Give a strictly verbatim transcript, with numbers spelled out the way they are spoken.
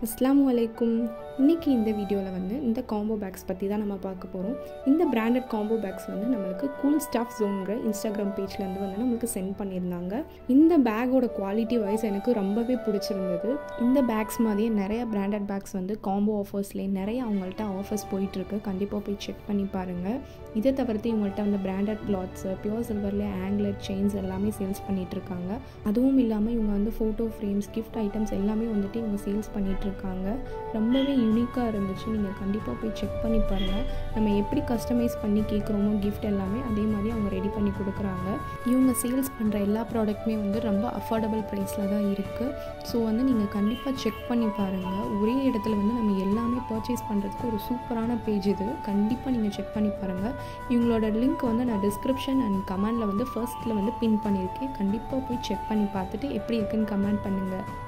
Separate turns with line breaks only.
அஸ்ஸலாமு அலைக்கும். இன்றைக்கி இந்த வீடியோவில் வந்து இந்த காம்போ பேக்ஸ் பற்றி தான் நம்ம பார்க்க போகிறோம். இந்த பிராண்டட் காம்போ பேக்ஸ் வந்து நம்மளுக்கு கூல் ஸ்டஃப் ஜோன்கிற இன்ஸ்டாகிராம் பேஜ்லேருந்து வந்து நம்மளுக்கு சென்ட் பண்ணியிருந்தாங்க. இந்த பேக்கோட குவாலிட்டி வைஸ் எனக்கு ரொம்பவே பிடிச்சிருந்தது. இந்த பேக்ஸ் மாதிரியே நிறைய பிராண்டட் பேக்ஸ் வந்து காம்போ ஆஃபர்ஸ்லேயே நிறைய அவங்கள்ட்ட ஆஃபர்ஸ் போயிட்டுருக்கு. கண்டிப்பாக போய் செக் பண்ணி பாருங்கள். இதை தவிர்த்து இவங்கள்ட்ட வந்து பிராண்டட் கிளாத்ஸு, பியூர் சில்வர்லேயே ஆங்க்லெட் செயின்ஸ் எல்லாமே சேல்ஸ் பண்ணிகிட்ருக்காங்க. அதுவும் இல்லாமல் இவங்க வந்து ஃபோட்டோ ஃப்ரேம்ஸ், கிஃப்ட் ஐட்டம்ஸ் எல்லாமே வந்துட்டு இவங்க சேல்ஸ் பண்ணிகிட்ருக்காங்க. ரொம்பவே யூனிக்காக இருந்துச்சு. நீங்கள் கண்டிப்பாக போய் செக் பண்ணி பாருங்கள். நம்ம எப்படி கஸ்டமைஸ் பண்ணி கேட்குறோமோ கிஃப்ட் எல்லாமே அதே மாதிரி அவங்க ரெடி பண்ணி கொடுக்குறாங்க. இவங்க சேல்ஸ் பண்ணுற எல்லா ப்ராடக்ட்டுமே வந்து ரொம்ப அஃபோர்டபுள் ப்ரைஸில் தான் இருக்குது. ஸோ வந்து நீங்கள் கண்டிப்பாக செக் பண்ணி பாருங்கள். ஒரே இடத்துல வந்து நம்ம எல்லாமே பர்ச்சேஸ் பண்ணுறதுக்கு ஒரு சூப்பரான பேஜ் இது. கண்டிப்பாக நீங்கள் செக் பண்ணி பாருங்கள். இவங்களோட லிங்க் வந்து நான் டிஸ்கிரிப்ஷன் அண்ட் கமெண்டில் வந்து ஃபர்ஸ்ட்டில் வந்து பின் பண்ணியிருக்கேன். கண்டிப்பாக போய் செக் பண்ணி பார்த்துட்டு எப்படி இருக்குன்னு கமெண்ட் பண்ணுங்கள்.